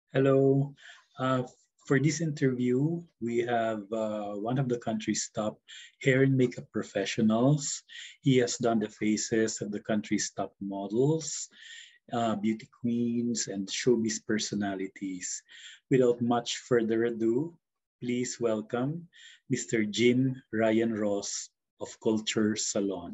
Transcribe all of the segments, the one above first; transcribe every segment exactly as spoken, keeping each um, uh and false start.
Hello. Uh, for this interview, we have uh, one of the country's top hair and makeup professionals. He has done the faces of the country's top models, uh, beauty queens, and showbiz personalities. Without much further ado, please welcome mister Jim Ryan Ross of Culture Salon.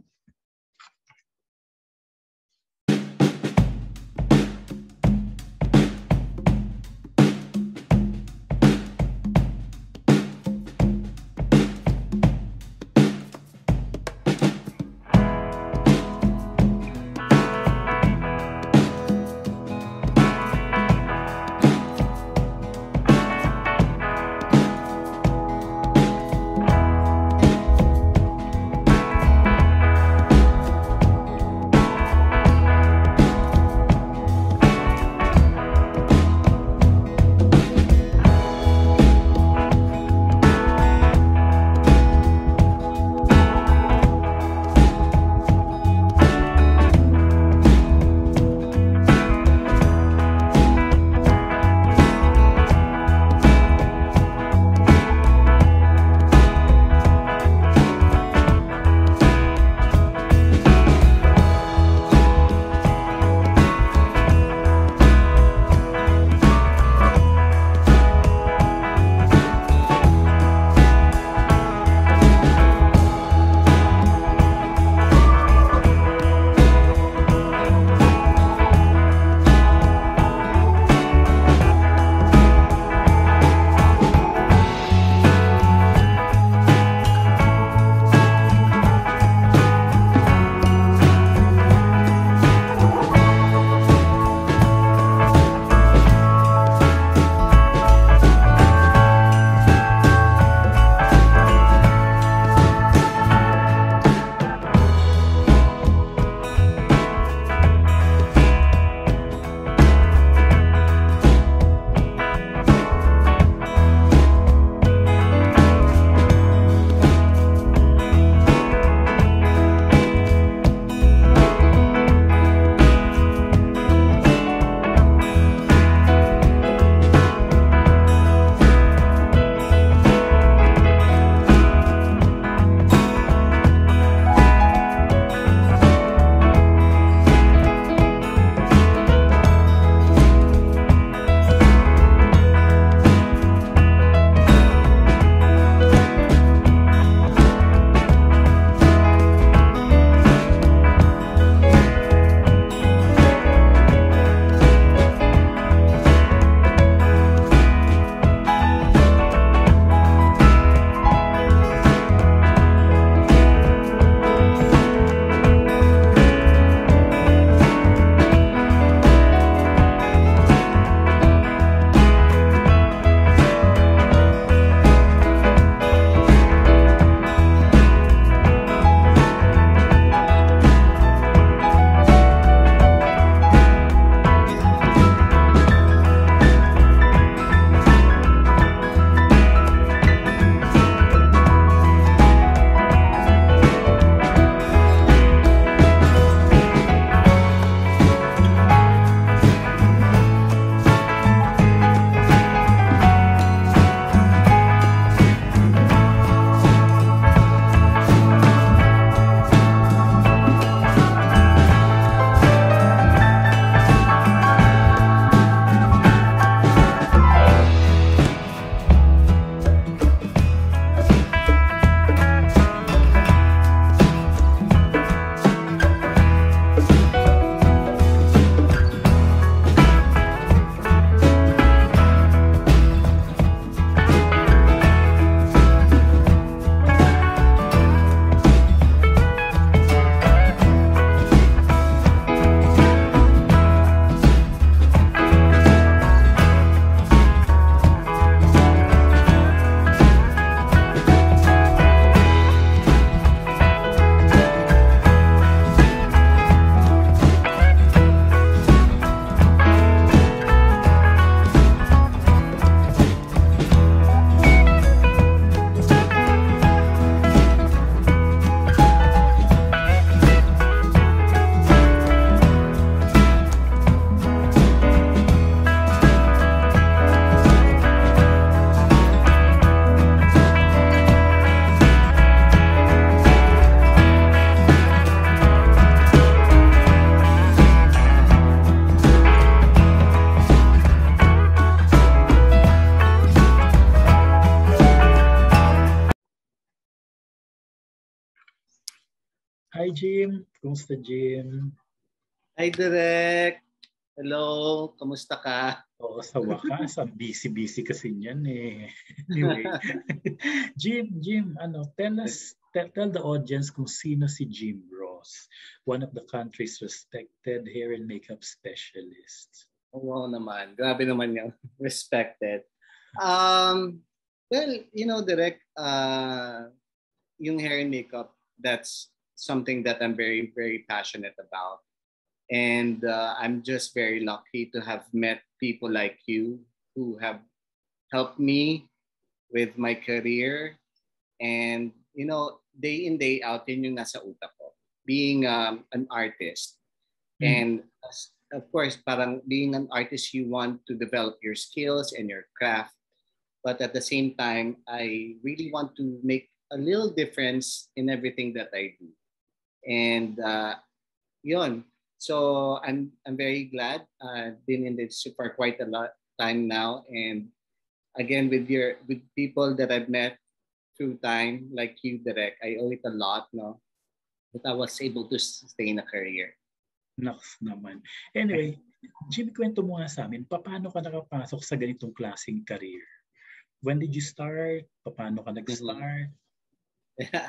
Hi, Jim. Kumusta, Jim? Hi, Direk. Hello. Kamusta ka? Oo, sa wakas. Ang busy-busy kasi niyan eh. Anyway. Jim, Jim, ano, tell us, tell, tell the audience kung sino si Jim Ross, one of the country's respected hair and makeup specialists. Oo naman. Grabe naman yung respected. Um, well, you know, Direk, uh, yung hair and makeup, that's something that I'm very, very passionate about. And uh, I'm just very lucky to have met people like you who have helped me with my career. And, you know, day in, day out, yun yung nasa utak ko. Being um, an artist. Mm. And of course, parang being an artist, you want to develop your skills and your craft. But at the same time, I really want to make a little difference in everything that I do. And uh, yun. So I'm I'm very glad. I've uh, been in this for quite a lot time now, and again with your with people that I've met through time, like you, Direk, I owe it a lot, no, that I was able to sustain a career. Naks naman. Anyway, Jim, kwento mo nga sa amin, paano ka nakapasok sa ganitong klaseng career? When did you start? Paano ka nag-start? Yeah.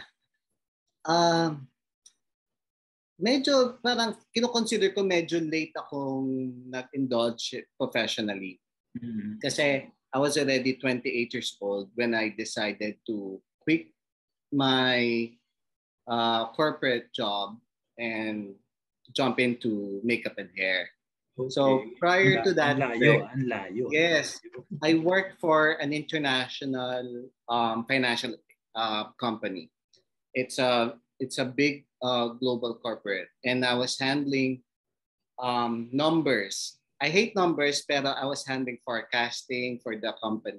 um, medyo parang kino-consider ko medyo late akong nag-indulge professionally. Mm-hmm. Kasi I was already twenty-eight years old when I decided to quit my uh, corporate job and jump into makeup and hair. Okay. So prior to that, ang layo, ang layo. Yes, I worked for an international um, financial uh, company. It's a it's a big uh, global corporate, and I was handling um, numbers. I hate numbers, pero I was handling forecasting for the company.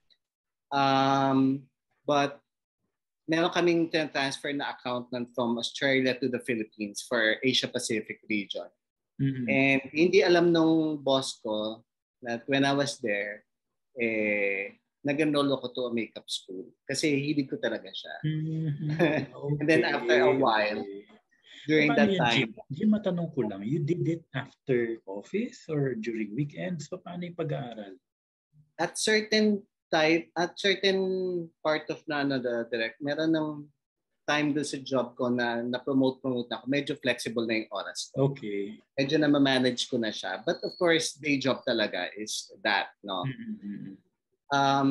Um, but meron kaming transfer na accountant from Australia to the Philippines for Asia Pacific region. Mm-hmm. And hindi alam nung boss ko that when I was there, eh, nag-enroll ako to a makeup school. Kasi hilig ko talaga siya. Mm-hmm. Okay. And then after a while, okay. During that time. Jim, Jim, matanong ko lang, you did it after office or during weekends? Paano yung pag-aaral? At certain type, at certain part of na ano, the direct, meron ng time doon sa job ko na na-promote-promote na ako. Medyo flexible na yung oras ko. Okay. Medyo na ma-manage ko na siya. But of course, day job talaga is that, no? Mm-hmm. Um,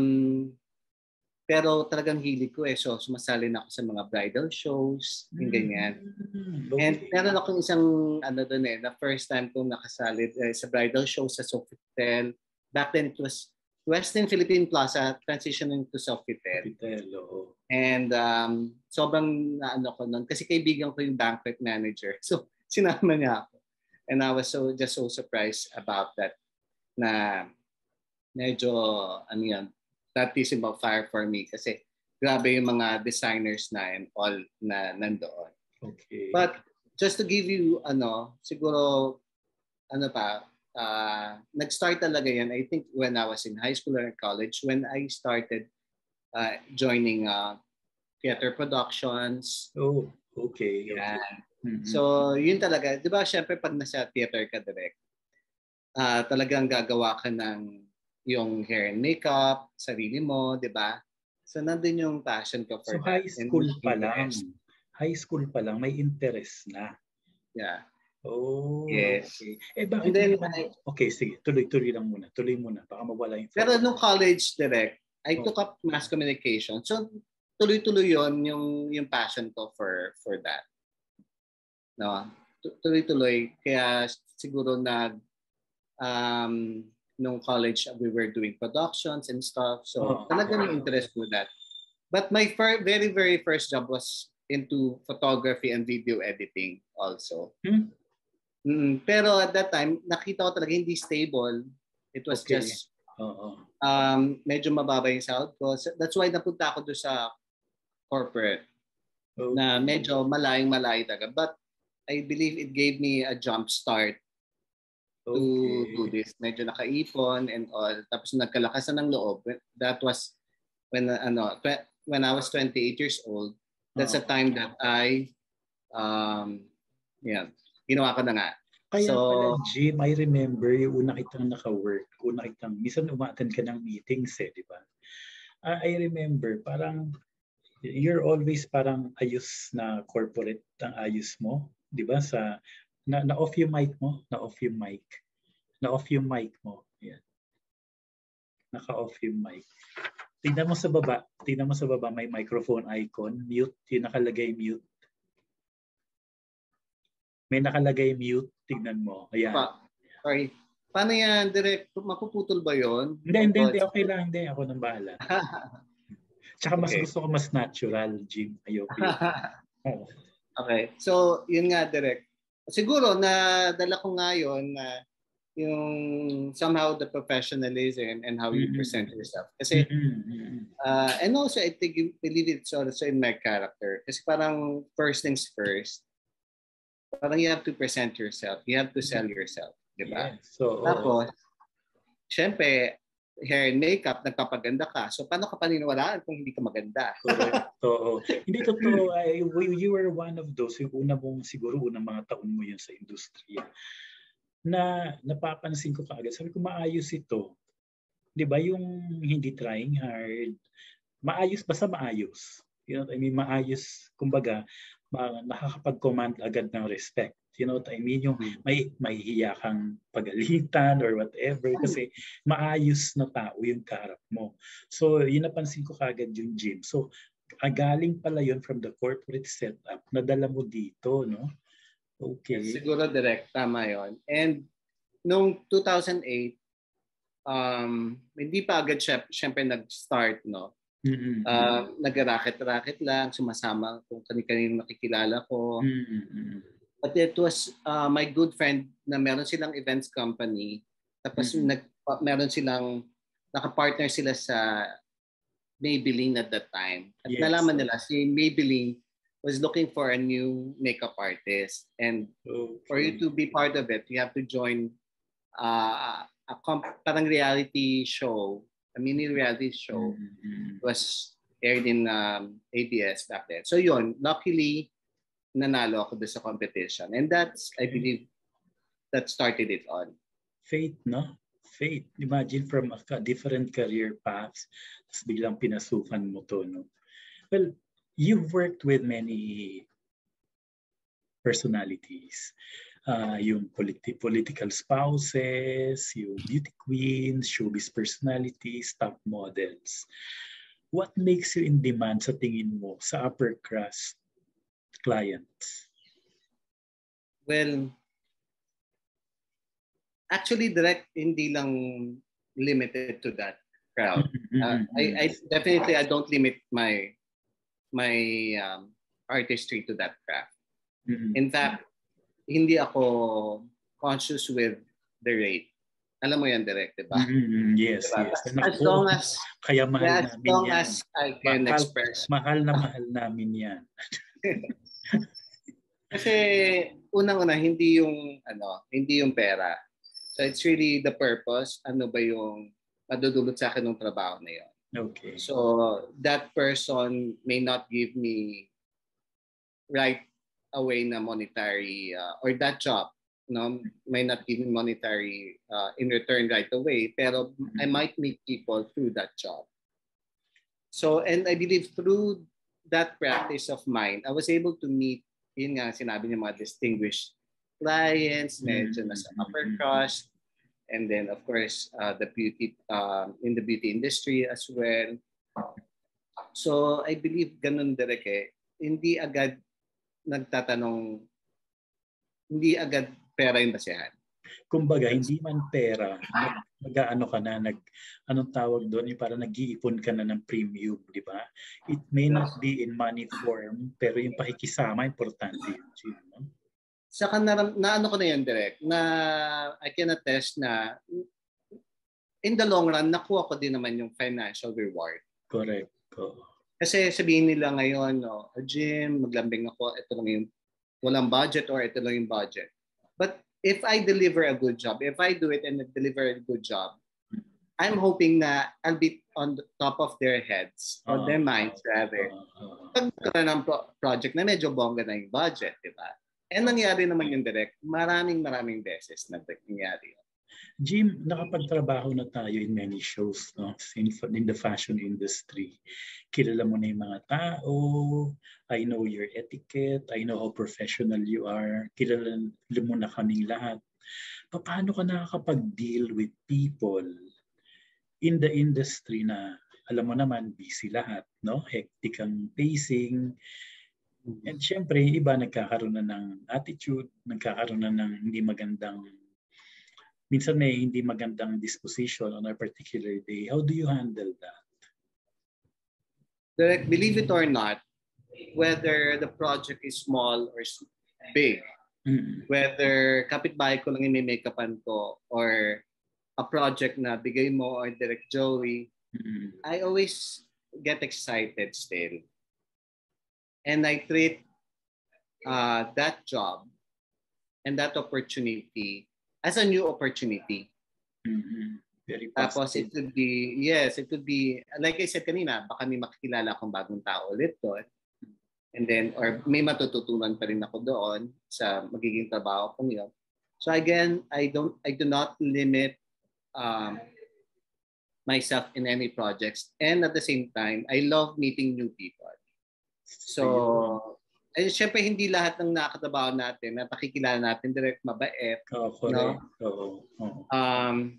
pero talagang hilig ko eh. So, sumasali na ako sa mga bridal shows, yung ganyan. Mm-hmm. Okay. And meron akong isang, ano doon eh, the first time kong nakasali eh, sa bridal show sa Sofitel. Back then, it was Western Philippine Plaza, transitioning to Sofitel. Sofitel, oo. And um, sobrang naano ko nun. Kasi kaibigan ko yung banquet manager. So, sinama niya ako. And I was so just so surprised about that. Na medyo, ano yan, baptism of fire for me. Kasi grabe yung mga designers na and all na nandoon. Okay. But just to give you, ano, siguro, ano pa, uh, nag-start talaga yan, I think when I was in high school or college, when I started uh, joining uh, theater productions. Oh, okay. Yan. Okay. Mm-hmm. So, yun talaga. Di ba, syempre, pag nasa theater ka direct, uh, talagang gagawa ka ng yung hair and makeup, sarili mo, di ba? So, nandun yung passion ko for so, that. high school pa lang. High school pa lang, may interest na. Yeah. Oh, yes. Okay. Eh, bakit then, naman? I, okay, sige. Tuloy-tuloy lang muna. Tuloy muna. Baka mawala yung focus. Pero nung college direct, I oh. took up mass communication. So, tuloy-tuloy yon yung, yung passion ko for, for that. No? Tuloy-tuloy. Kaya siguro nag, um, nung college, we were doing productions and stuff. So, oh. talagang may interest with that. But my fir- very, very first job was into photography and video editing also. Hmm? Mm, pero at that time, nakita ko talaga hindi stable. It was okay. just uh-huh. um, medyo mababa yung sahod ko. So that's why napunta ako doon sa corporate okay. na medyo malayong malayo talaga. But I believe it gave me a jump start to okay. do this. Medyo nakaipon and all. Tapos nagkalakasan ng loob. That was when ano when I was twenty-eight years old. That's oh. a time that I Um, yan. Ginawa ko na nga. Kaya pala, So, Jim, I remember yung una kitang naka-work, una kitang, minsan umaattend ka ng meetings eh, di ba? Uh, I remember, parang, you're always parang ayos na corporate ang ayos mo, di ba? Sa, na, na-off yung mic mo, na-off yung mic. Na-off yung mic mo. Yan. Naka-off yung mic. Tingnan mo sa baba, tingnan mo sa baba, may microphone icon, mute, yung nakalagay mute. May nakalagay mute, tignan mo. Ayan. pa, sorry. Paano yan, direct? Mapuputol ba yun? Hindi, hindi, hindi. Okay lang. Hindi, ako nang bahala. Tsaka mas Okay. gusto ko mas natural, Jim. Ayoko yun. Oh. Okay. So, yun nga, direct. Siguro, nadala ko nga yun na yung somehow the professionalism and how you Mm-hmm. present yourself. Kasi, mm-hmm. uh, and also, I think you believe it's also in my character. Kasi parang first things first, parang you have to present yourself. You have to sell yourself. Diba? Yeah. So, tapos, oh. syempre, hair and makeup, nagpapaganda ka. So, paano ka paniniwalaan kung hindi ka maganda? Correct. Oo. Hindi totoo. I, you were one of those. Yung una mong, siguro, unang mga taon mo yun sa industriya. Na napapansin ko kaagad. Sabi ko, maayos ito. Di ba? Yung hindi trying hard. Maayos, basta maayos. You know what I mean? Maayos. Kumbaga, ma- nakakapag-command agad ng respect. You know what I mean? Yung may, may hiya kang pagalitan or whatever kasi maayos na tao yung kaharap mo. So, yun napansin ko kagad yung Jim. So, galing pala yun from the corporate setup, nadala mo dito, no? Okay. Siguro direct, tama yun. And nung two thousand eight, um, hindi pa agad siya, syempre nag-start, no? Mm-hmm. Uh, nag-racket-racket lang, sumasama kung kani-kanino nakikilala ko. Mm-hmm. But it was uh, my good friend na meron silang events company. Tapos mm-hmm. nag, meron silang, nakapartner sila sa Maybelline at that time. At yes, nalaman nila, si Maybelline was looking for a new makeup artist. And okay. for you to be part of it, you have to join uh, a comp- parang reality show, a mini reality show. Mm-hmm. It was aired in um, A B S back then. So yun, luckily, nanalo ako doon sa competition. And that's, okay. I believe, that started it on. Fate, no? Fate. Imagine from a different career paths, tapos biglang pinasukan mo to, no? Well, you've worked with many personalities. Uh, yung politi- political spouses, yung beauty queens, showbiz personalities, top models. What makes you in demand sa tingin mo sa upper crust clients? Well, actually, direct hindi lang limited to that crowd. Uh, I, I definitely I don't limit my my um, artistry to that craft. Mm-hmm. In fact, hindi ako conscious with the rate. Alam mo yan, direct, diba? Mm-hmm. Yes, diba? yes. As, as long as kaya mahal yeah, as namin long yan. as I can mahal, express. Mahal na mahal namin yan. Kasi unang-una hindi yung ano, hindi yung pera. So it's really the purpose, ano ba yung madudulot sa akin ng trabaho na yun. Okay. So that person may not give me right away na monetary uh, or that job, no, may not give me monetary uh, in return right away, pero mm-hmm. I might meet people through that job. So, and I believe through that practice of mine, I was able to meet, yun nga sinabi niya, mga distinguished clients, medyo nasa upper crust, and then of course uh, the beauty uh, in the beauty industry as well. So I believe ganun direct eh. Hindi agad nagtatanong, hindi agad pera yung basihan. Kumbaga, hindi man pera, nag-ano ka na, nag, anong tawag doon, yung parang nag-iipon ka na ng premium, di ba? It may not be in money form, pero yung pakikisama, importante yun. No? Saka na, na ano ko na yun, direct, na I can attest na in the long run, nakuha ko din naman yung financial reward. Correct. Oh. Kasi sabihin nila ngayon, no, oh, Jim, maglambing ako, ito lang yung walang budget or ito lang yung budget. But if I deliver a good job, if I do it and deliver a good job, I'm hoping na I'll be on the top of their heads, on Uh, their minds rather. uh, uh, Pagkaroon ng pro- project na medyo bongga na yung budget, di ba? And nangyari naman yung direct, maraming maraming beses na nangyari. Jim, nakapagtrabaho na tayo in many shows, no? In, in the fashion industry. Kilala mo na yung mga tao. I know your etiquette. I know how professional you are. Kilala mo na kaming lahat. Paano ka nakakapag-deal with people in the industry na alam mo naman, busy lahat, no? Hectic ang pacing. And syempre, iba nagkakaroon na ng attitude, nagkakaroon na ng hindi magandang minsan may hindi magandang disposition on a particular day. How do you handle that? Direct, believe it or not, whether the project is small or big, mm-hmm. whether kapitbahay ko lang yung make-upan ko or a project na bigay mo or Direct Joey, mm-hmm. I always get excited still. And I treat uh, that job and that opportunity as a new opportunity. Mm-hmm. Very positive. Tapos it could be, yes, it could be, like I said kanina, baka may makikilala akong bagong tao ulit doon. And then, or may matututunan pa rin ako doon sa magiging trabaho kong yun. So again, I don't, I do not limit um, myself in any projects. And at the same time, I love meeting new people. So, eh, syempre hindi lahat ng nakakatrabaho natin na pakikilala natin direct mabait. Oh, correct. No? Oh, oh. Um,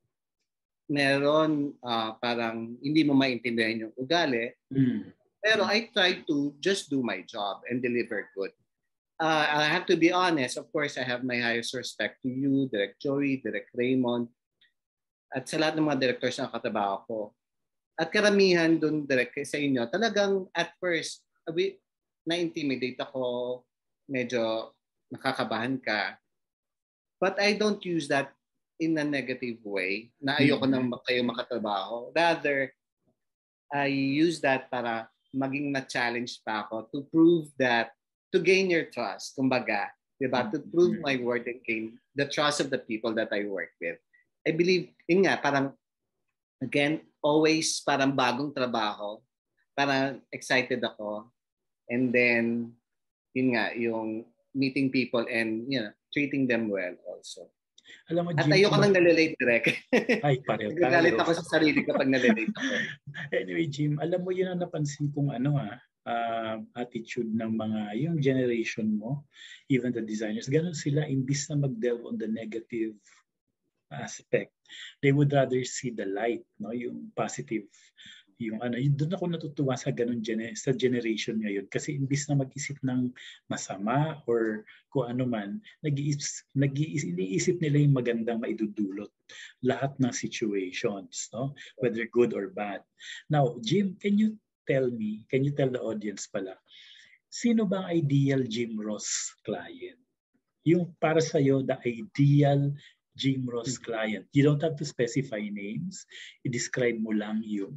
meron uh, parang hindi mo maintindihan yung ugali. Mm. Pero I try to just do my job and deliver good. Uh, I have to be honest. Of course, I have my highest respect to you, Direct Joey, Direct Raymond, at sa lahat ng mga directors na katrabaho ko. At karamihan dun, Direct, sa inyo, talagang at first, we, na-intimidate ako, medyo nakakabahan ka. But I don't use that in a negative way, na ayoko nang kayo makatrabaho. Rather, I use that para maging na-challenge pa ako to prove that, to gain your trust, kumbaga, diba? To prove my worth and gain the trust of the people that I work with. I believe, yun nga, parang, again, always parang bagong trabaho, parang excited ako. And then, yun nga, yung meeting people and, you know, treating them well also. Alam mo, At Jim, ayoko nang nalilate, Direk. Ay, pareho tayo. Nagagalit ako sa sarili kapag nalilate ako. Anyway, Jim, alam mo yun ang napansin kong ano ah, uh, attitude ng mga, yung generation mo, even the designers, ganun sila, imbis na mag-delve on the negative aspect, they would rather see the light, no, yung positive, yung ano, yun, doon ako natutuwa sa ganun gener- sa generation ngayon kasi imbis na mag-isip ng masama or kung ano man, nag-iisip, nag-iisip, iniisip nila yung magandang maidudulot lahat ng situations, no, whether good or bad. Now, Jim, can you tell me, can you tell the audience pala, sino bang ideal Jim Ross client? Yung para sa'yo, the ideal Jim Ross client. You don't have to specify names. I-describe mo lang yung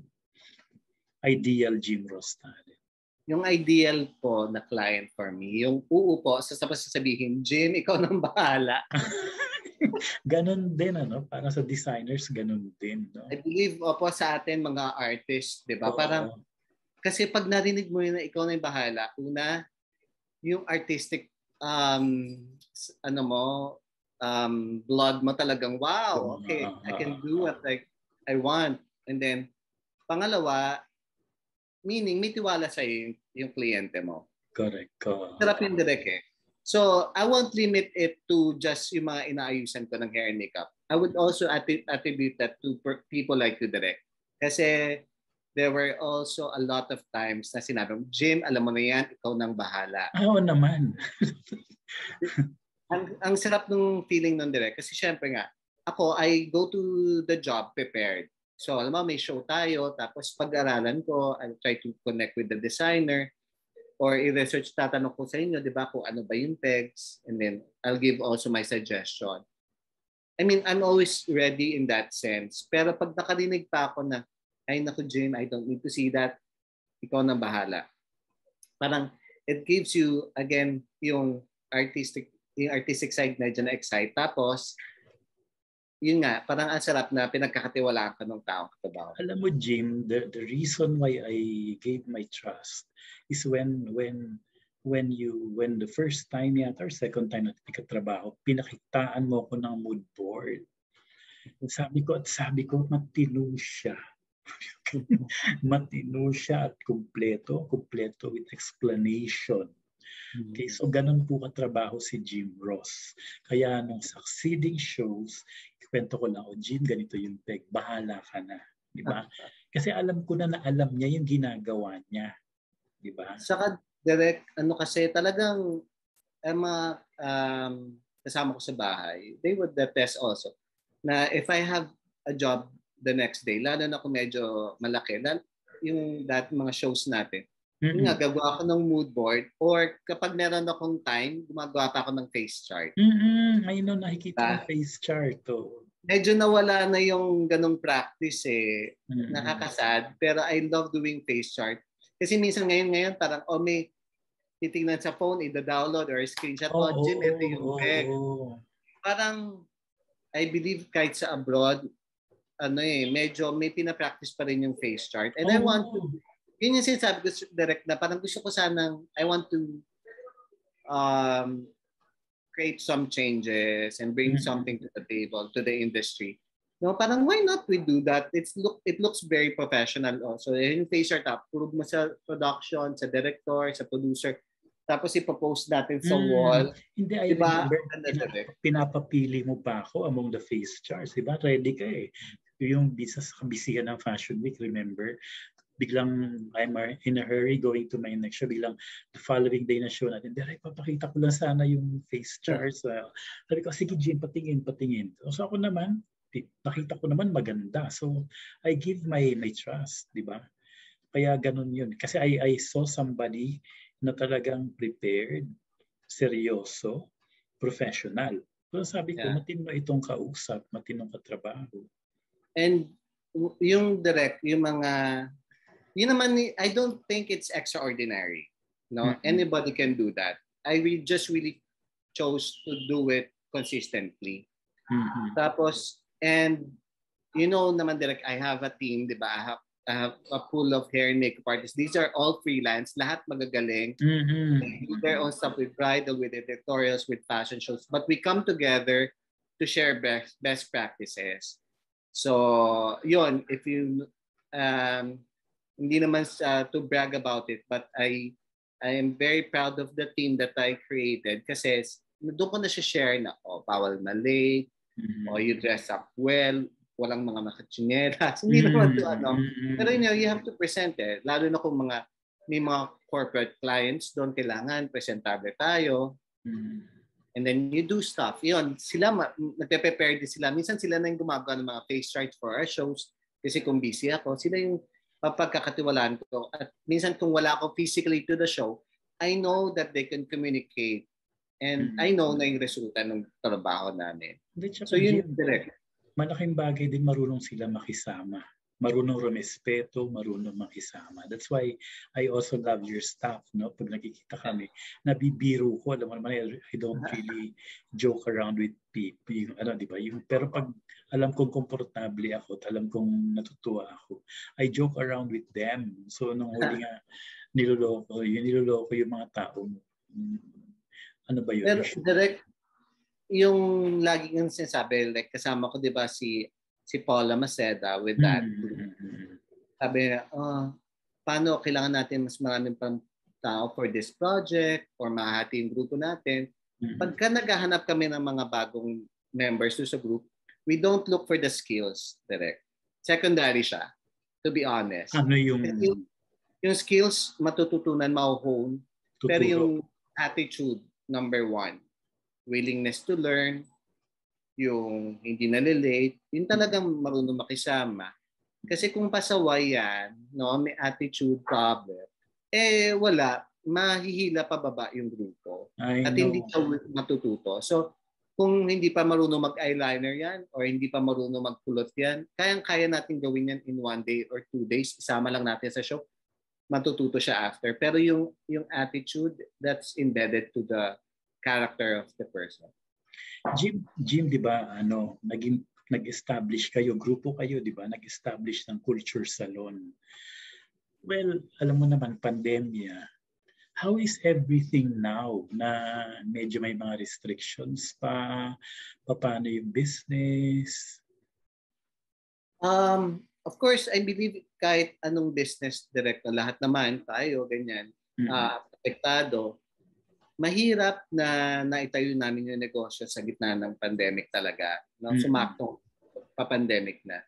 ideal Jim Ross talent. Yung ideal po na client for me, yung uupo, sasapas sasabihin, Jim, ikaw nang bahala. Ganon din, ano? Parang sa designers, ganon din. No? I believe, opo, sa atin, mga artists, di ba? Parang, kasi pag narinig mo yun na ikaw na yung bahala, una, yung artistic, um, ano mo, um, blood mo talagang, wow, okay, I can do what I, I want. And then, pangalawa, meaning, may tiwala sa'yo yung, yung kliyente mo. Correct. Correct. Sarap yung direct eh. So, I won't limit it to just yung mga inaayusan ko ng hair and makeup. I would also attribute that to people like you, Direct. Kasi there were also a lot of times na sinabi, Jim, alam mo na yan, ikaw nang bahala. Oo naman. ang, ang sarap ng feeling ng Direct. Kasi syempre nga, ako, I go to the job prepared. So, alam mo, may show tayo, tapos pag-aralan ko, I'll try to connect with the designer, or i-research, tatanong ko sa inyo, di ba, kung ano ba yung pegs, and then I'll give also my suggestion. I mean, I'm always ready in that sense. Pero pag nakarinig pa ako na, ay naku, Jim, I don't need to see that, ikaw nang bahala. Parang, it gives you, again, yung artistic, yung artistic side na dyan na excite. Tapos, yun nga, parang ang sarap na pinagkakatiwalaan ka ng taong katrabaho. Alam mo, Jim, the, the reason why I gave my trust is when when when you when the first time yata or second time na nagkatrabaho, pinakitaan mo ko ng mood board. Sabi ko at sabi ko, matino siya. Matino siya at kumpleto, kumpleto with explanation. Okay, so ganun po katrabaho si Jim Ross. Kaya nung succeeding shows, kwento ko lang, o Jim, ganito yung peg, bahala ka na. Di ba? Kasi alam ko na na alam niya yung ginagawa niya. Di ba? Saka direct, ano kasi talagang ang mga um, kasama ko sa bahay, they would attest also na if I have a job the next day, lalo na kung medyo malaki, lalo, yung dati mga shows natin, mm-hmm. Yung nga, gagawa ako ng mood board or kapag meron akong time, gumagawa pa ako ng face chart. Mm-hmm. Ayun, nakikita ko face chart. Oh. Medyo nawala na yung ganong practice eh. Mm-hmm. Nakakasad. Pero I love doing face chart. Kasi minsan ngayon-ngayon parang, oh may titignan sa phone, i-download or screenshot. Oh, oh Jim, ito yung oh, peg. Oh. Parang, I believe kahit sa abroad, ano eh, medyo may pinapractice pa rin yung face chart. And oh. I want to, yun yung sinasabi ko direct na parang gusto ko sanang, I want to um, create some changes and bring mm-hmm. something to the table, to the industry. No, parang why not we do that? It's look it looks very professional also. Yung face chart up, prove mo sa production, sa director, sa producer. Tapos ipopost natin sa mm. wall. Hindi, I diba? remember, pinap- pinapapili mo pa ako among the face charts. Diba? Ready ka eh. Yung bisa sa kabisihan ng Fashion Week, remember? Biglang I'm in a hurry going to my next show. Biglang the following day na show natin, Derek, papakita ko lang sana yung face charts. Uh, sabi ko, sige Jim, patingin, patingin. So ako naman, nakita ko naman maganda. So I give my my trust, di ba? Kaya ganun yun. Kasi I, I saw somebody na talagang prepared, seryoso, professional. So sabi ko, yeah. matino itong kausap, matinong katrabaho. And yung direct, yung mga, yun naman, I don't think it's extraordinary. No, mm-hmm. Anybody can do that. I really just really chose to do it consistently. Mm-hmm. Tapos, and you know naman direct, I have a team, di ba? I have, I have a pool of hair and makeup artists. These are all freelance. Lahat magagaling. Mm-hmm. They do their own stuff with bridal, with editorials, with fashion shows. But we come together to share best, best practices. So, yun, if you, um, hindi naman uh, to brag about it, but I I am very proud of the team that I created kasi doon ko na siya share na, oh, bawal na late, mm-hmm. or you dress up well, walang mga makachinelas. Hindi mm-hmm. naman to ano. Pero you know, you have to present it. Lalo na kung mga, may mga corporate clients doon kailangan, presentable tayo. Mm-hmm. And then you do stuff. Yun, sila, nagpe-prepare din sila. Minsan sila na yung gumagawa ng mga face charts for our shows. Kasi kung busy ako, sila yung pagkakatiwalaan ko. At minsan kung wala ako physically to the show, I know that they can communicate. And mm-hmm. I know na yung resulta ng trabaho namin. So yun yung direct. Malaking bagay din marunong sila makisama. Marunong rumespeto, marunong makisama. That's why I also love your staff, no? Pag nakikita kami, nabibiro ko, alam mo naman, I don't really joke around with people, yung, ano, di ba? Yung, pero pag alam kong komportable ako, alam kong natutuwa ako, I joke around with them. So, nung huli nga, niloloko, yung niloloko yung mga tao. Ano ba yun? Pero, direct, yung lagi ng sinasabi, like kasama ko, di ba, si si Paula Maceda with that group. Mm-hmm. Sabi niya, oh, paano kailangan natin mas maraming pang tao for this project or mahati yung grupo natin. Mm-hmm. Pagka naghahanap kami ng mga bagong members sa group, we don't look for the skills direct. Secondary siya, to be honest. Ano yung... Yung, yung skills, matututunan, ma-hone. Pero yung attitude, number one. Willingness to learn, yung hindi nalilate, yun talagang marunong makisama. Kasi kung pasaway yan, no, may attitude problem, eh wala, mahihila pa baba yung grupo. I at know. Hindi siya matututo. So, kung hindi pa marunong mag-eyeliner yan or hindi pa marunong magpulot yan, kayang-kaya natin gawin yan in one day or two days. Isama lang natin sa show. Matututo siya after. Pero yung, yung attitude, that's embedded to the character of the person. Jim, Jim, di ba, ano, naging nag-establish kayo, grupo kayo, di ba? Nag-establish ng culture salon. Well, alam mo naman, pandemya. How is everything now na medyo may mga restrictions pa? Paano yung business? Um, of course, I believe kahit anong business director, lahat naman tayo, ganyan, mm-hmm. uh, apektado. Mahirap na naitayo namin yung negosyo sa gitna ng pandemic talaga. No? Mm-hmm. Sumaktong pa-pandemic na.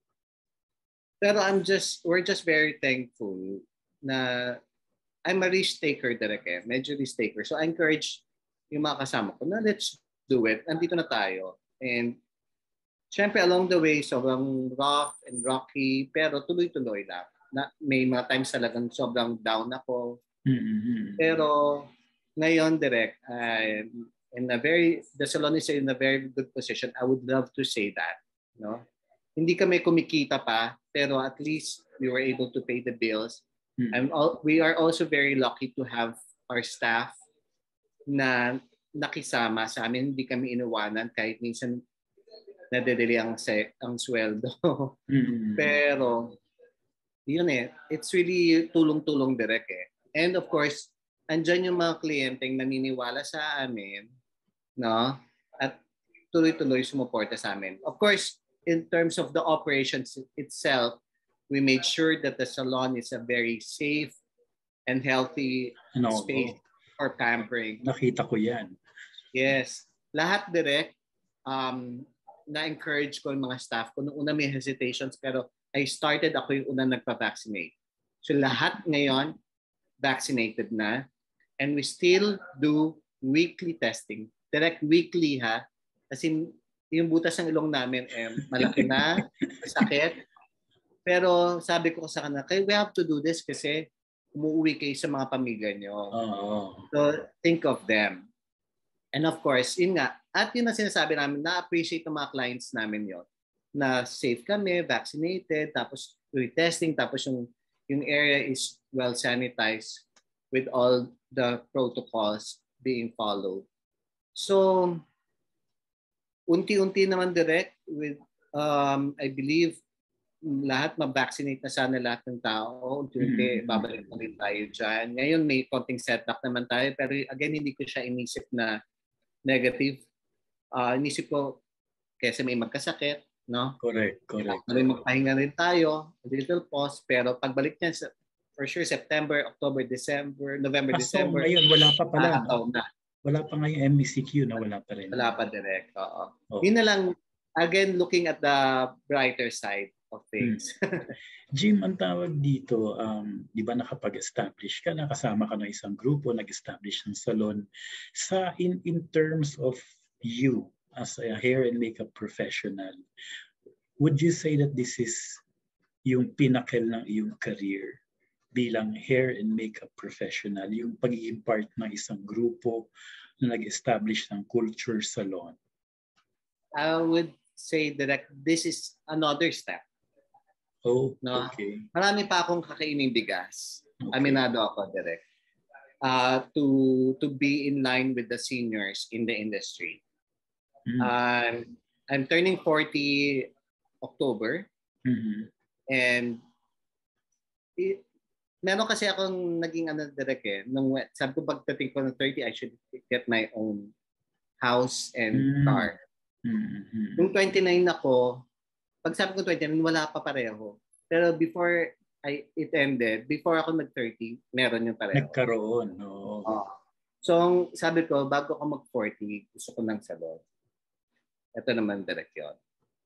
Pero I'm just, we're just very thankful na I'm a risk taker direct eh. Medyo risk taker. So I encourage yung mga kasama ko na let's do it. Nandito na tayo. And syempre along the way, sobrang rough and rocky, pero tuloy-tuloy lang. Na, may mga times talagang sobrang down ako. Mm-hmm. Pero ngayon, direct, I'm in a very, the salon is in a very good position. I would love to say that. No? Hindi kami kumikita pa, pero at least we were able to pay the bills. Mm-hmm. I'm all, we are also very lucky to have our staff na nakisama sa amin. Hindi kami inuwanan kahit minsan nadedeli ang, se, ang sweldo. Mm-hmm. Pero, yun eh, it's really tulong-tulong direct eh. And of course, andyan yung mga kliyenteng naniniwala sa amin, no? At tuloy-tuloy sumuporta sa amin. Of course, in terms of the operations itself, we made sure that the salon is a very safe and healthy no, space oh. for pampering. Nakita ko yan. Yes. Lahat direct, um, na-encourage ko yung mga staff ko. Noong una may hesitations, pero I started, ako yung una nagpa-vaccinate. So lahat ngayon, vaccinated na. And we still do weekly testing. Direct weekly ha. Kasi yung butas ng ilong namin eh, malaki na, sakit. Pero sabi ko sa kanila, we have to do this kasi umuwi kayo sa mga pamilya nyo. Oh. So think of them. And of course, yun nga. At yun ang sinasabi namin, na-appreciate ng mga clients namin yun. Na safe kami, vaccinated, tapos retesting, tapos yung, yung area is well sanitized with all the protocols being followed. So, unti-unti naman direct with, um, I believe, lahat ma-vaccinate na sana lahat ng tao. Unti-unti, mm-hmm. babalik na rin tayo dyan. Ngayon, may konting setback naman tayo. Pero again, hindi ko siya inisip na negative. Uh, inisip ko, kasi may magkasakit, no? Correct, correct. May magpahinga rin tayo, a little pause. Pero pagbalik niya, for sure, September, October, December, November, ah, December. So ngayon, wala pa pala. No? Na. Wala pa ngayon M C Q na wala pa rin. Wala pa direct, oo. Oh. Yun na lang, again, looking at the brighter side of things. Hmm. Jim, ang tawag dito, um, di ba nakapag-establish ka, nakasama ka ng isang grupo, nag-establish ng salon. Sa in, in terms of you as a hair and makeup professional, would you say that this is yung pinnacle ng iyong career bilang hair and makeup professional, yung pagiging part ng isang grupo na nag-establish ng culture salon? I would say that this is another step. Oh, no? Okay. Marami pa akong kakainin bigas. Okay. Aminado ako direct. Uh, to to be in line with the seniors in the industry. Mm. Um, I'm turning forty October. Mm-hmm. And it, meron kasi akong naging ano direct eh. Nung, sabi ko pagdating ko ng thirty, I should get my own house and mm-hmm. car. Mm-hmm. Nung twenty-nine ako, pag sabi ko twenty-nine, wala pa pareho. Pero before I, it ended, before ako nag-thirty, meron yung pareho. Nagkaroon, no. Oh. So, sabi ko, bago ako mag-forty, gusto ko ng salon. Ito naman direct yun.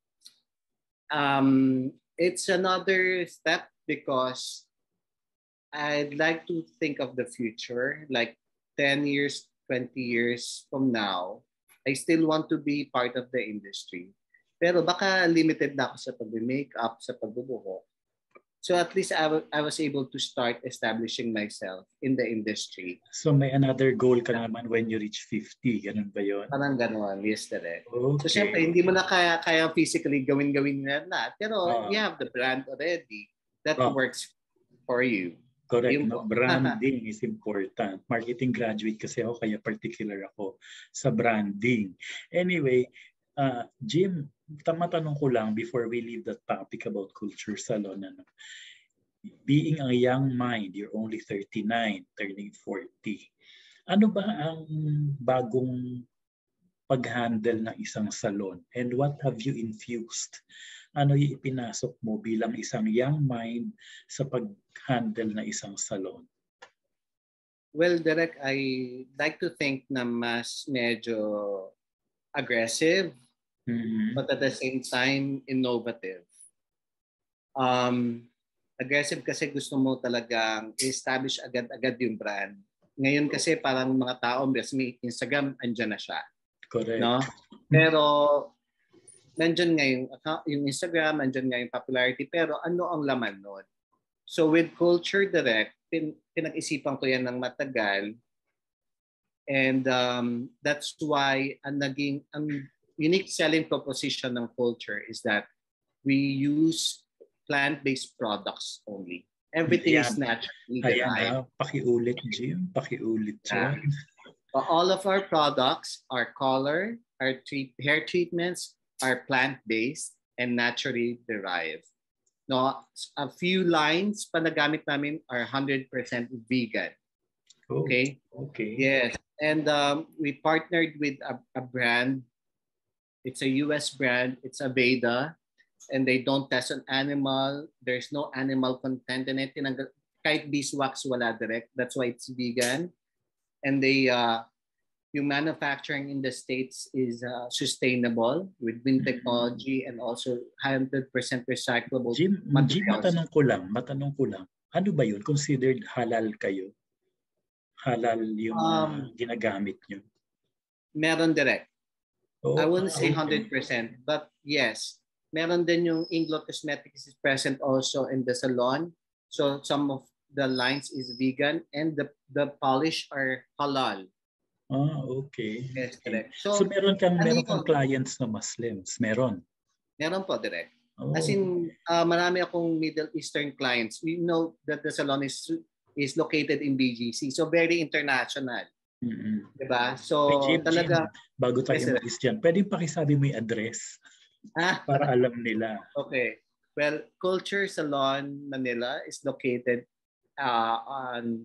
Um, it's another step because I'd like to think of the future, like ten years, twenty years from now. I still want to be part of the industry. Pero baka limited na ako sa pag-makeup, sa pagbubuhok. So at least I, w- I was able to start establishing myself in the industry. So may another goal ka naman when you reach fifty, ganun ba yun? Parang ganun, yes, direct. Okay. So syempre, hindi mo na kaya, kaya physically gawin-gawin na lahat. Pero uh, you have the brand already that uh, works for you. Correct. No? Branding is important. Marketing graduate kasi ako, kaya particular ako sa branding. Anyway, uh, Jim, matanong ko lang before we leave the topic about culture salon, ano, being a young mind, you're only thirty-nine, turning forty. Ano ba ang bagong pag-handle ng isang salon? And what have you infused? Ano yung ipinasok mo bilang isang young mind sa pag-handle ng isang salon? Well, Derek, I like to think na mas medyo aggressive, Mm-hmm. but at the same time, innovative. Um, aggressive kasi gusto mo talagang establish agad-agad yung brand. Ngayon kasi parang mga tao, may Instagram, andyan na siya. Correct. No? Pero nandyan nga yung, yung Instagram, andyan nga yung popularity, pero ano ang laman nun? So with Culture Direct, pin, pinag-isipan ko yan ng matagal. And um, that's why ang naging, ang unique selling proposition ng Culture is that we use plant-based products only. Everything Ayan. is naturally Ayan derived. na, pakiulit, Jim. Pakiulit Yeah. dyan. All of our products, our color, our treat, hair treatments are plant-based and naturally derived. No, a few lines pa nagamit namin are one hundred percent vegan. Oh, okay? Okay. Yes. And um, we partnered with a, a brand. It's a U S brand. It's a Veda. And they don't test on animal. There's no animal content in it. Kahit beeswax, wala direct. That's why it's vegan. And they, uh, yung manufacturing in the States is uh, sustainable with wind technology and also one hundred percent recyclable Jim, materials. Jim, matanong ko lang, matanong ko lang, ano ba yun? Considered halal kayo? Halal yung uh, Um, ginagamit nyo? Meron direct. Oh, I wouldn't ah, say okay. one hundred percent, but yes. Meron din yung Inglo Cosmetics is present also in the salon. So some of the lines is vegan and the, the polish are halal. Ah, okay. Yes, Okay. correct. So, So, meron kang ano meron kang yun? clients na Muslims? Meron? Meron po, direct. Oh. As in, uh, marami akong Middle Eastern clients. We know that the salon is is located in B G C. So, very international. Mm-hmm. Diba? So, Hey, Jim, talaga... Jim, bago tayo yes, umalis dyan, pwede pakisabi mo yung address ah, para alam nila. Okay. Well, Culture Salon Manila is located uh, on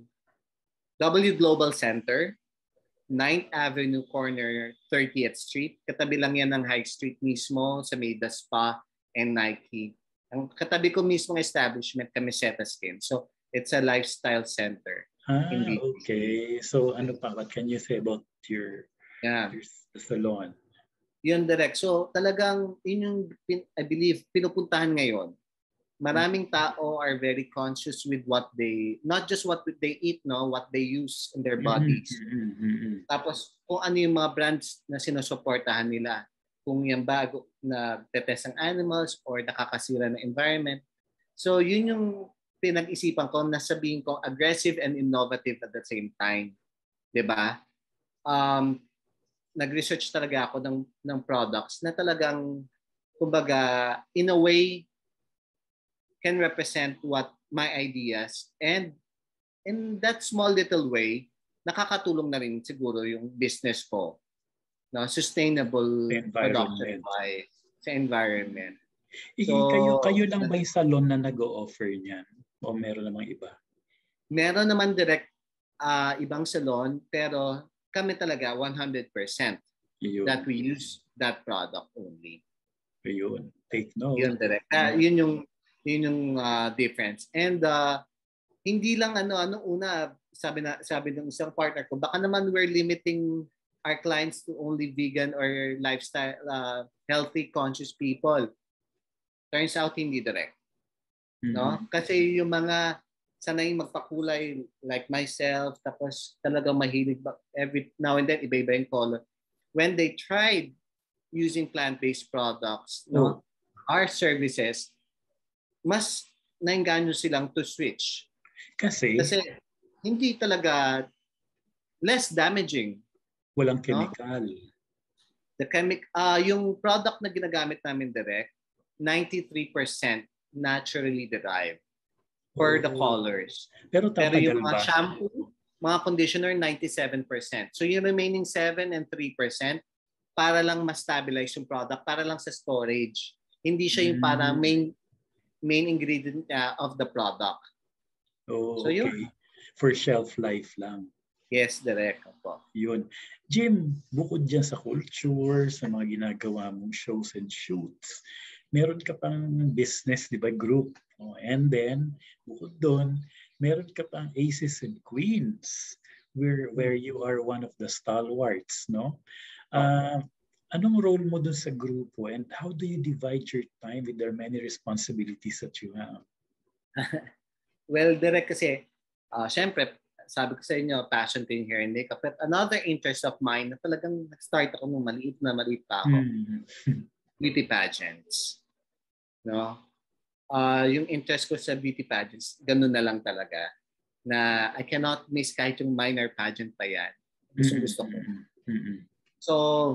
W Global Center, ninth Avenue corner, thirtieth Street. Katabi lang yan ng High Street mismo sa may The Spa and Nike. Ang katabi ko mismo establishment, Camiseta Skin. So, it's a lifestyle center. Ah, in B G C. okay. So, ano pa? What can you say about your, Yeah. your salon? Yun, direct. So, talagang, yun yung, I believe, pinupuntahan ngayon. Maraming tao are very conscious with what they, not just what they eat, no, what they use in their bodies. Mm-hmm, mm-hmm. Tapos kung ano yung mga brands na sinusuportahan nila. Kung yung bago na tetest ng animals or nakakasira ng environment. So yun yung pinag-isipan ko na sabihin ko aggressive and innovative at the same time. Diba? Um, nag-research talaga ako ng, ng products na talagang, kumbaga, in a way, can represent what my ideas, and in that small little way nakakatulong na rin siguro yung business ko, no, sustainable production wise sa environment. So, kayo kayo lang ba yung salon na nag-o-offer niyan o meron namang iba? Meron naman direct uh, ibang salon, pero kami talaga one hundred percent that we use that product only. Yun, take note. Yun direct. Uh, yun yung Yun yung uh, difference. And uh, hindi lang ano ano una sabi na sabi ng isang partner ko, baka naman we're limiting our clients to only vegan or lifestyle uh, healthy conscious people. Turns out hindi direct. Mm-hmm. No? Kasi yung mga sanay magpakulay like myself, tapos talagang mahilig every now and then iba-iba yung color. When they tried using plant-based products, no, oh. our services, mas nainganyo silang to switch. Kasi? Kasi hindi talaga less damaging. Walang chemical. No? The chemic uh, yung product na ginagamit namin direct, ninety-three percent naturally derived for oh. the colors. Pero, Pero yung mga ba? shampoo, mga conditioner, ninety-seven percent. So yung remaining seven and three percent para lang ma-stabilize yung product, para lang sa storage. Hindi siya yung para Mm. main main ingredient uh, of the product. Oh, So yun. okay. For shelf life lang. Yes, direct po. Yun. Jim, bukod dyan sa culture, sa mga ginagawa mong shows and shoots, meron ka pang business, di ba, group. Oh, and then, bukod doon, meron ka pang aces and queens, where, where you are one of the stalwarts, no? Uh, anong role mo dun sa grupo and how do you divide your time with the many responsibilities that you have? Well, direct kasi, uh, syempre, sabi ko sa inyo, passion ko yung hair and makeup. But another interest of mine na talagang nag-start ako nung maliit na maliit pa ako, Mm. beauty pageants. No? Uh, yung interest ko sa beauty pageants, ganun na lang talaga. Na I cannot miss kahit yung minor pageant pa yan. Gusto gusto ko. Mm-hmm. So,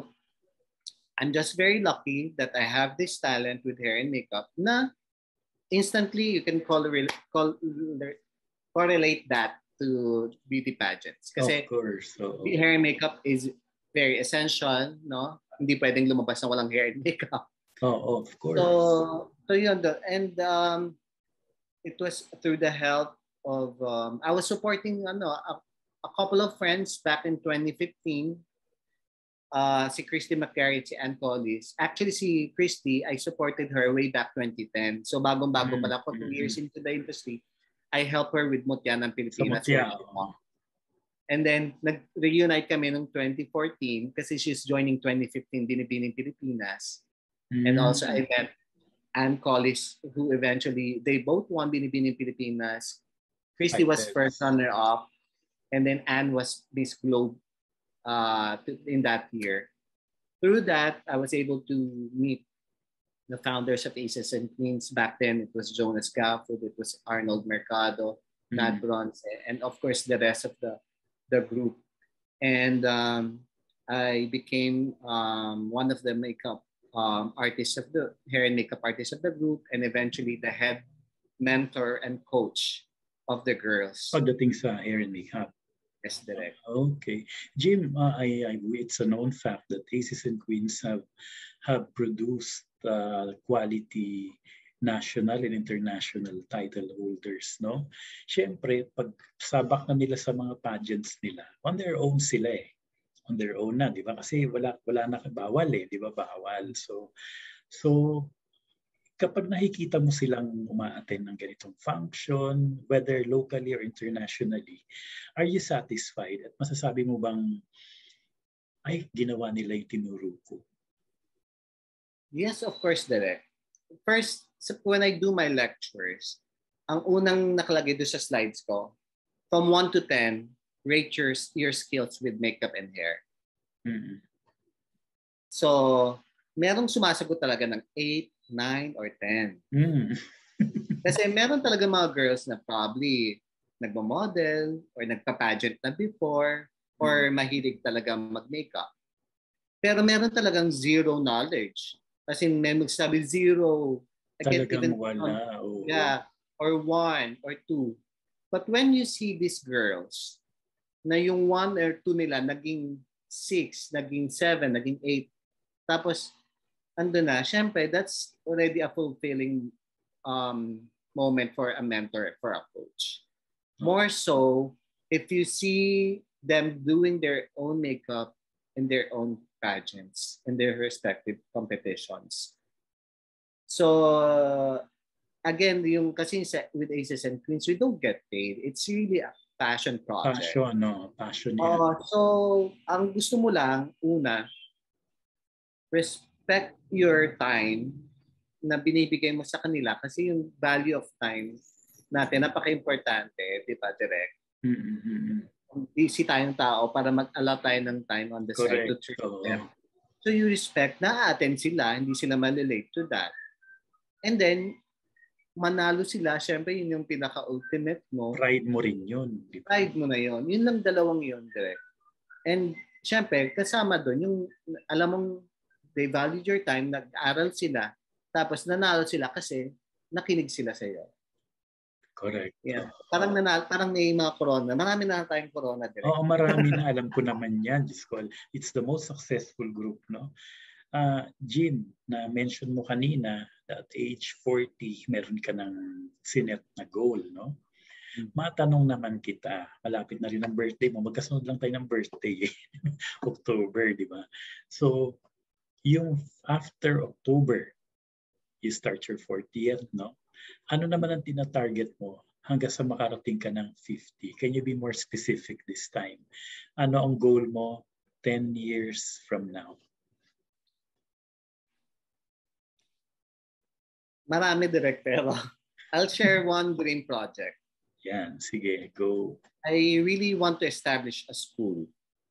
I'm just very lucky that I have this talent with hair and makeup na instantly you can call, call correlate that to beauty pageants. Kasi of course. So, hair and makeup is very essential, no? Hindi pwedeng lumabas na walang hair and makeup. Oh, of course. So, so yun. And um, it was through the help of, um, I was supporting ano, a, a couple of friends back in twenty fifteen. Uh, si Christy McCary at si Ann Collis. Actually, si Christy, I supported her way back twenty ten. So bagong-bago Mm-hmm. pala ako, two years into the industry, I helped her with Mutya ng Pilipinas. So, Mutya, oh. And then, nag-reunite kami noong twenty fourteen kasi she's joining twenty fifteen Binibining Pilipinas. Mm-hmm. And also, I met Ann Collis, who eventually, they both won Binibining Pilipinas. Christy was first runner-up. And then Ann was Miss Globe uh, in that year. Through that, I was able to meet the founders of Aces and Queens. Back then, it was Jonas Gafford, it was Arnold Mercado, mm-hmm. Nad Bronze, and of course, the rest of the, the group. And um, I became um, one of the makeup um, artists of the, hair and makeup artists of the group, and eventually the head mentor and coach of the girls. Pagdating sa hair and makeup. Yes, direct. Okay. Jim, uh, I, I, it's a known fact that Aces and Queens have, have produced uh, quality national and international title holders, no? Siyempre, pag sabak na nila sa mga pageants nila, on their own sila eh. On their own na, di ba? Kasi wala, wala na bawal eh, di ba? Bawal. So, so kapag nakikita mo silang uma-attend ng ganitong function, whether locally or internationally, are you satisfied? At masasabi mo bang, ay, ginawa nila yung tinuro ko? Yes, of course, direct. First, when I do my lectures, ang unang nakalagay doon sa slides ko, from one to ten, rate your, your skills with makeup and hair. Mm-hmm. So, merong sumasagot talaga ng eight, nine, or ten. Mm. Kasi meron talaga mga girls na probably nagmo-model or nagpa-pageant na before or mm. mahilig talaga mag-makeup. Pero meron talagang zero knowledge. As in, may magsabi zero. Talagang wala. Oh. Yeah, or one or two. But when you see these girls, na yung one or two nila naging six, naging seven, naging eight, tapos ando na, syempre, that's already a fulfilling um, moment for a mentor, for a coach. More so, if you see them doing their own makeup in their own pageants, in their respective competitions. So, again, yung kasi with Aces and Queens, we don't get paid. It's really a passion project. Passion, no? Passion yan. Uh, so, ang gusto mo lang, una, respect your time na binibigay mo sa kanila kasi yung value of time natin napaka-importante, di ba, direct? Mm-hmm. Busy tayong tao para mag-allow tayo ng time on the Correct. side to treat them. So you respect na attend sila, hindi sila malilate to that. And then, manalo sila, syempre yun yung pinaka-ultimate mo. Pride mo rin yun. Di ba? Pride mo na yun. Yun lang dalawang yun, direct. And syempre, kasama doon, yung alam mong they valued your time, nag-aral sila, tapos nanalo sila kasi nakinig sila sa iyo. Correct. Yeah. Oo. Parang nanal, parang may mga corona. Marami na tayong corona direct. Oo, marami na. Alam ko naman yan. Diyos ko, it's the most successful group, no? Uh, Jean, na-mention mo kanina that age forty, meron ka ng sinet na goal, no? Matanong naman kita, malapit na rin ang birthday mo. Magkasunod lang tayo ng birthday, October, di ba? So, yung after October, you start your fortieth, no? Ano naman ang tina-target mo hanggang sa makarating ka ng fifty? Can you be more specific this time? Ano ang goal mo ten years from now? Marami direct, pero I'll share one dream project. Yan, sige, go. I really want to establish a school.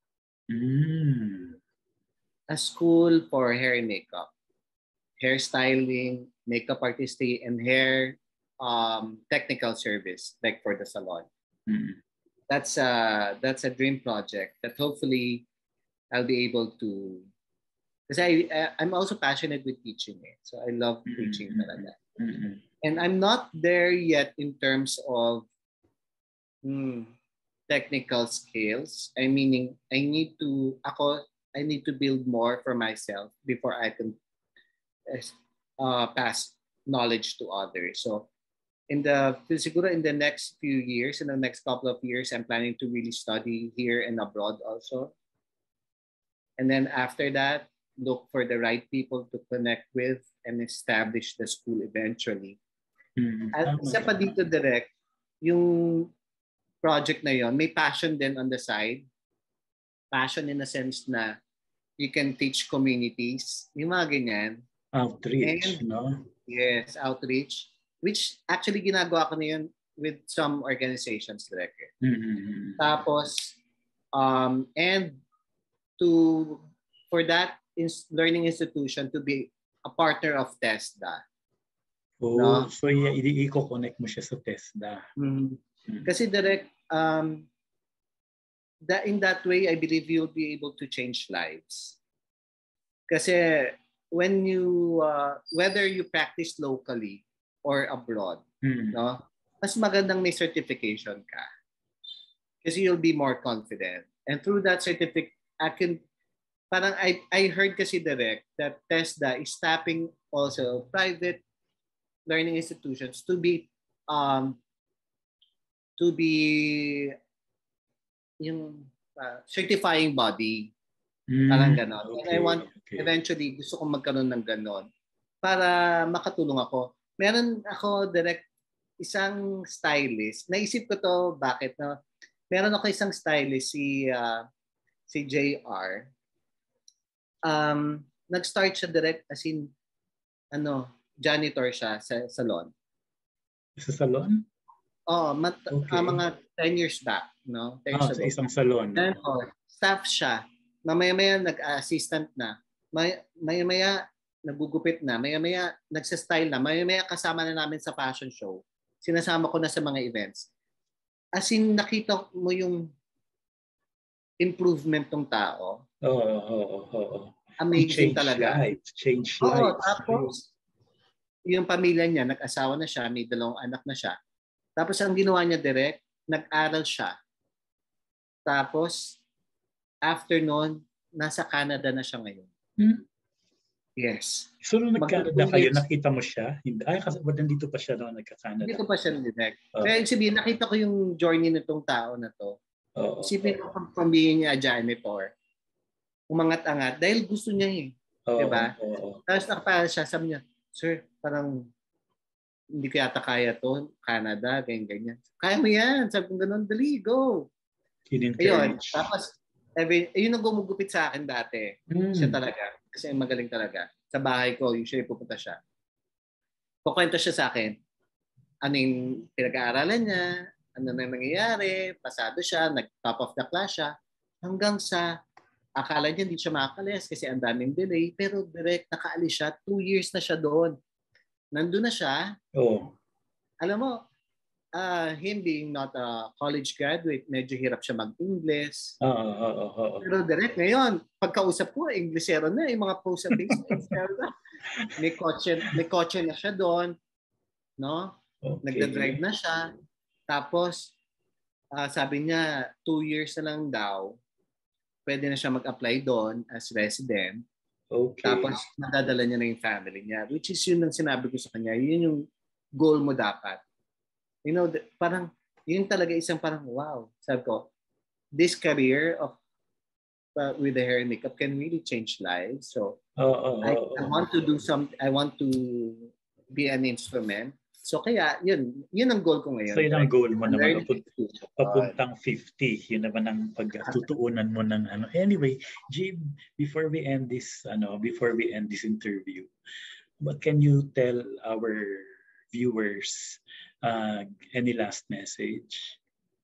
Mm. A school for hair and makeup. Hairstyling, makeup artistry, and hair um, technical service, like for the salon. Mm. That's a, that's a dream project that hopefully I'll be able to, because I, I'm also passionate with teaching it. So I love Mm-hmm. teaching talaga. Mm-hmm. And I'm not there yet in terms of hmm, technical skills. I meaning I need to ako I need to build more for myself before I can uh, pass knowledge to others. So in the siguro in the next few years, in the next couple of years, I'm planning to really study here and abroad also. And then after that, look for the right people to connect with and establish the school eventually. Mm-hmm. At isa pa dito direct, yung project na yon, may passion din on the side. Passion in a sense na you can teach communities, yung mga ganyan. Outreach, and, no? Yes, outreach. Which actually ginagawa ko na yun with some organizations direct. Mm-hmm. Tapos, um, and to, for that is learning institution to be a partner of TESDA. Oh, no? So yeah, i-connect mo siya sa TESDA. Mm-hmm. Mm-hmm. Kasi direct, um, that in that way, I believe you'll be able to change lives. Kasi when you, uh, whether you practice locally or abroad, mm-hmm. no, mas magandang may certification ka. Kasi you'll be more confident. And through that certificate, I can, parang I, I heard kasi direct that TESDA is tapping also private learning institutions to be, um, to be yung uh, certifying body. Mm, parang ganon. Okay, and I want, okay. Eventually, gusto kong magkaroon ng ganon para makatulong ako. Meron ako direct isang stylist. Naisip ko to, bakit? No? Meron ako isang stylist, si, uh, si J R. Um, nag-start siya direct as in, ano, janitor siya sa salon. Sa salon? Oo, mat- okay. uh, mga ten years back. No? Ah, sa isang salon. Then, oh, staff siya. Mamaya-maya nag-assistant na. May- Maya-maya nagugupit na. Maya-maya nagsa-style na. Maya-maya kasama na namin sa fashion show. Sinasama ko na sa mga events. As in, nakita mo yung improvement ng tao. Oo, oo, oo. Amazing talaga. Lives. Change Oo, lives. tapos, yung pamilya niya, nag-asawa na siya, may dalawang anak na siya. Tapos, ang ginawa niya direct, nag-aral siya. Tapos, after noon, nasa Canada na siya ngayon. Hmm? Yes. So, nung nag-Canada kayo, nakita mo siya? Ay, kasi ba't nandito pa siya noong nagka-Canada? Dito pa siya direct. Uh, Kaya sabihin, nakita ko yung journey nitong tao na to. Uh, Isipin ko uh, from being a janitor, umangat-angat, dahil gusto niya eh. Uh, diba? Uh, uh, Tapos nakapala siya, sabi niya, sir, parang hindi ko yata kaya to, Canada, ganyan-ganyan. Kaya mo yan. Sabi ko gano'n, dali, go. Ayun. Tapos, every, ayun ang gumugupit sa akin dati. Mm. Siya talaga. Kasi magaling talaga. Sa bahay ko, usually pupunta siya. Kukwento siya sa akin. Ano yung pinag-aaralan niya, ano na nangyayari, pasado siya, nag-top of the class siya, hanggang sa akala niya hindi siya makakalis kasi ang daming delay, pero direct nakaalis siya. Two years na siya doon. Nandun na siya. Oh. Alam mo, Uh, him being not a college graduate, medyo hirap siya mag-English. Oo, oo, oo. Pero direct ngayon, pagkausap ko, Englishero na, yung mga post sa Facebook, may kotse, may kotse na siya doon. No? Okay. Nagda-drive na siya. Tapos, uh, sabi niya, two years na lang daw, pwede na siya mag-apply doon as resident. Okay. Tapos, madadala niya na yung family niya. Which is yun ang sinabi ko sa kanya. Yun yung goal mo dapat. You know, parang, yun talaga isang parang, wow. Sabi ko, this career of uh, with the hair and makeup can really change lives. So, oh, oh, I, oh, I want to do some, I want to be an instrument. So kaya, yun, yun ang goal ko ngayon. So yun ang goal mo I'm naman, papun- papuntang uh, fifty. Yun naman ang pagtutuunan mo ng ano. Anyway, Jim, before we end this, ano, before we end this interview, what can you tell our viewers? Uh, any last message?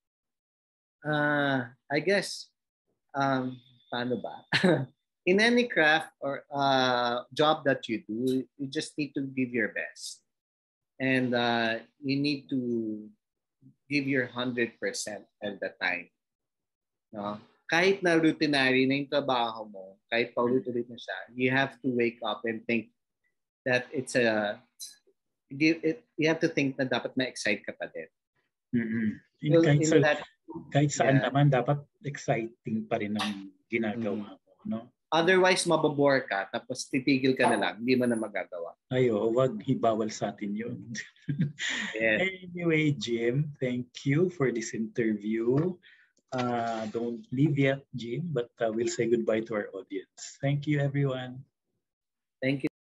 Uh, I guess, um, paano ba? In any craft or uh, job that you do, you just need to give your best. And uh, you need to give your one hundred percent all the time. No? Kahit na routinary na yung trabaho mo, kahit paulit-ulit na siya, you have to wake up and think that it's a, give it, you have to think na dapat ma-excite ka pa din. Mm-hmm. In, Well, kahit, in sa, that, kahit saan yeah. naman, dapat exciting pa rin ang ginagawa mo. No? Otherwise, mababore ka, tapos titigil ka na lang, hindi mo na magagawa. Ay, oh, wag ibawal sa atin yun. Yes. Anyway, Jim, thank you for this interview. Uh, don't leave yet, Jim, but uh, we'll say goodbye to our audience. Thank you, everyone. Thank you.